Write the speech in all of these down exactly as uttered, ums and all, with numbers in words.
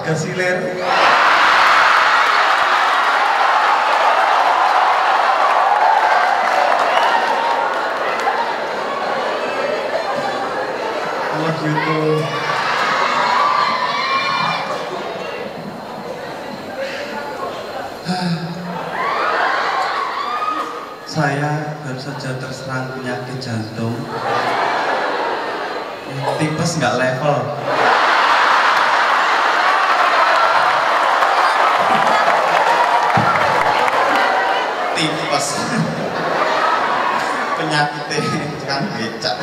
gasilir. Kalau gitu saya baru saja terserang penyakit jantung. Tipes nggak level. Tipes. Penyakitnya kan becak.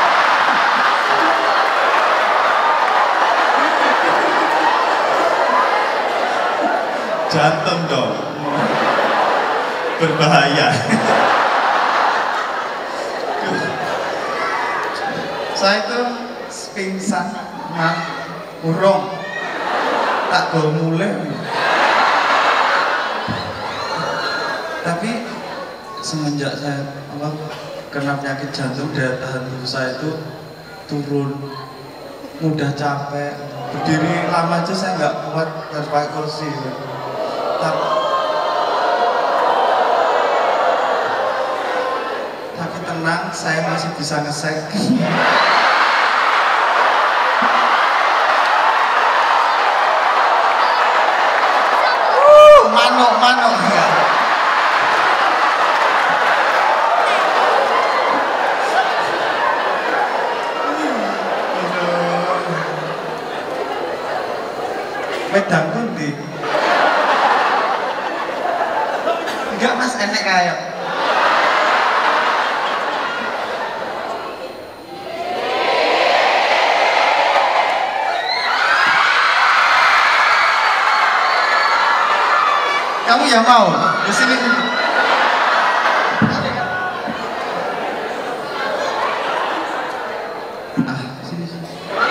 Jantung dong. Berbahaya. Saya itu pingsan, nah, urung, tak go mulai. Tapi semenjak saya apa, kena penyakit jantung, daya tahan tubuh saya itu turun, mudah capek, berdiri lama aja saya nggak kuat, harus pakai kursi. Tapi, tapi tenang, saya masih bisa ngesek. Manuk, manuk ya. Wedang pundi? Enggak mas, enek kayak. Kamu ya mau di sini? Ah, sini sini.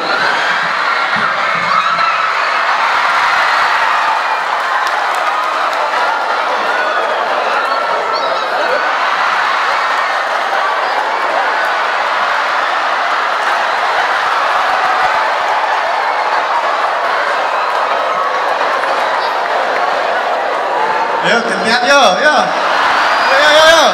Ayo gantian yo, yo, yo, yo, yo, yo.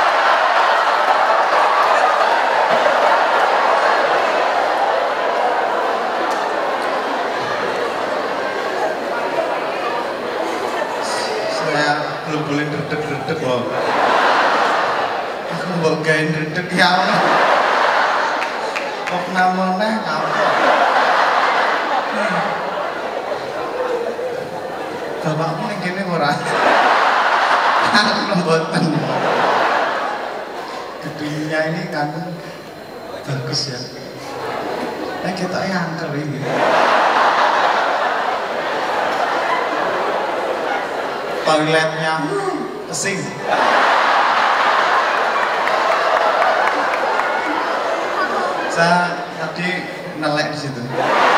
Saya belum boleh dredeg-dredeg loh. Aku mau gawe dredeg ya. Kok namanya apa? Bapakmu yang gini ora? Lembotan. Gedungnya ini kan bagus ya. Nah kita yang angker ini. Toiletnya pesing. Saya tadi nelek di situ.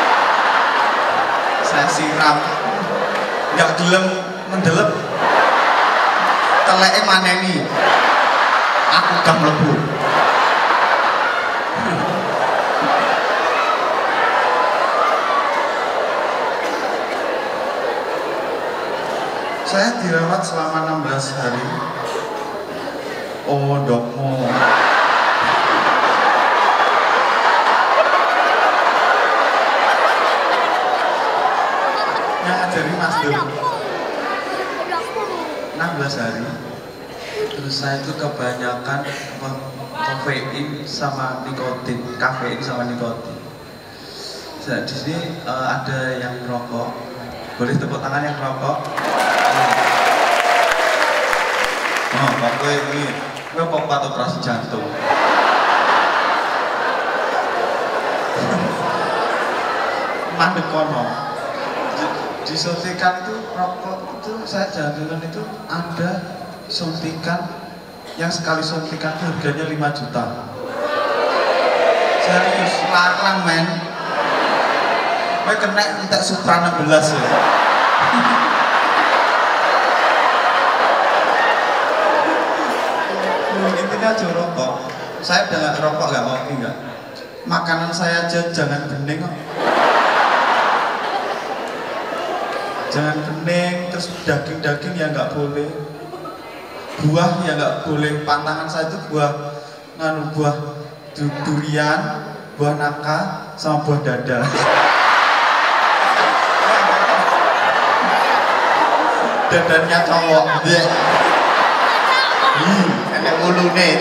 Saya siram. Nggak gelem mendelep, teleke maneni, aku gak mlebu. Saya dirawat selama enam belas hari. Oh dokmu. Dari Mas Dur enam belas hari. Terus saya itu kebanyakan kafein sama nikotin, kafein sama nikotin. Nah, di sini uh, ada yang merokok. Boleh tepuk tangan yang merokok. Oh, Pak gue ini, gue pempat operasi jantung. Mandek kono. Disuntikan itu rokok itu saya jantungan itu ada suntikan yang sekali suntikan harganya lima juta. Serius, larang men. Gue kena entek Supra enam belas ya. Intinya aja rokok. Saya udah gak rokok, gak kopi gak. Makanan saya aja jangan bening kok. jangan bening, terus daging-daging ya nggak boleh, buah ya nggak boleh. Pantangan saya itu buah nganu buah du- durian, buah nangka, sama buah dada. Dadanya cowok, deh. Hmm, enak ulu nih.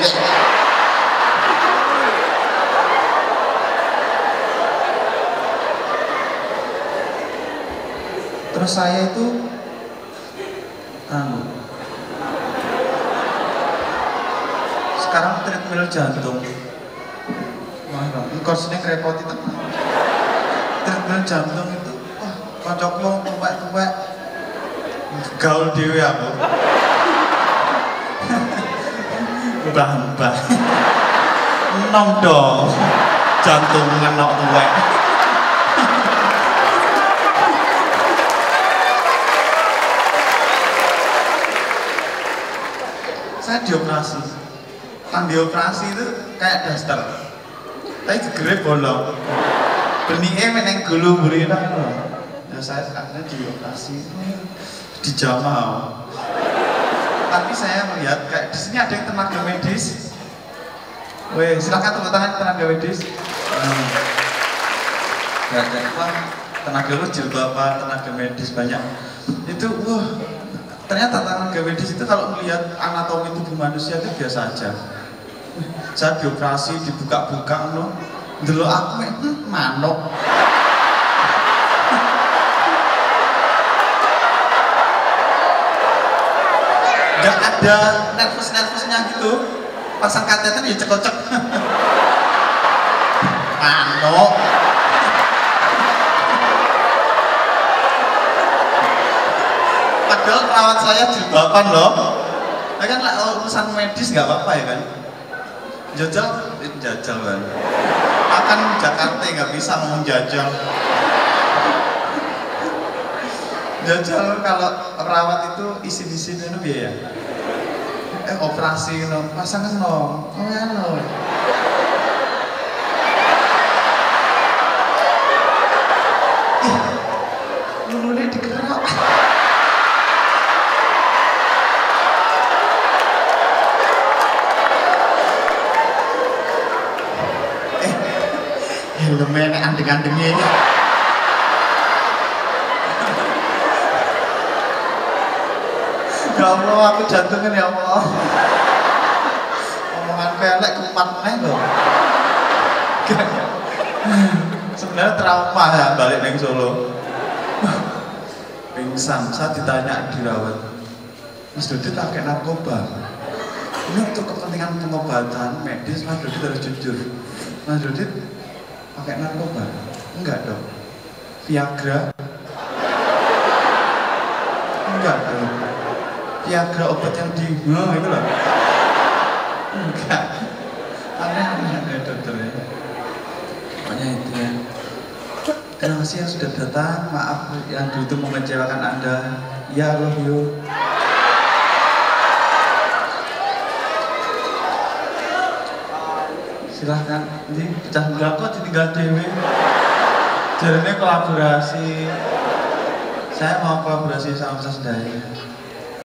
Terus saya itu anu sekarang treadmill jantung. Wah, kursinya ngerepoti teman. Treadmill jantung itu, wah, kocoknya tuwek-tuwek gaul dewe aku. Mbah-mbah. Enom dong. Jantung ngenok tuwek. Saya dioperasi, kan dioperasi itu kayak daster, tapi gegere bolong, benihnya meneng gulu beri kan loh. Ya saya akhirnya dioperasi, dijamah. Tapi saya melihat kayak di sini ada yang tenaga medis. Weh, silakan tepuk tangan tenaga medis. Hmm. Gak ada apa, tenaga lu jilbaban, tenaga medis banyak. Itu wah. Ternyata tenaga medis itu kalau melihat anatomi tubuh manusia itu biasa aja. Saya dioperasi, dibuka-buka loh. Dulu aku hmm, manuk. Gak ada nervus-nervusnya gitu. Pasang kateter ya cekocek. Manuk. Padahal perawat saya jilbaban loh. Nah kan urusan medis nggak apa-apa ya kan. Jajal, eh, jajal kan. Akan Jakarta nggak bisa ngomong jajal. Jajal kalau perawat itu isi-isi itu biaya. Eh operasi no, pasangan no, oh ya no. Ih, lulunya dikerok. Helmnya andeng-andengnya ini. Ya Allah, aku jantungin ya Allah. Omongan pelek keempat meneh loh. Sebenarnya trauma ya balik neng Solo. Pingsan, saya ditanya dirawat. Mas Dodi pakai narkoba. Ini untuk kepentingan pengobatan medis, Mas Dodi harus jujur. Mas Dodi pakai narkoba? Enggak dong. Viagra? Enggak dong. Viagra obat yang di oh, itu loh. Enggak. Aneh-aneh ya dokter ya. Pokoknya itu ya. Terima kasih yang sudah datang. Maaf yang dulu itu mengecewakan Anda. Ya love you. Silahkan, ini pecah enggak kok ditinggal dewe. Jadinya kolaborasi. Saya mau kolaborasi sama Mas Daya.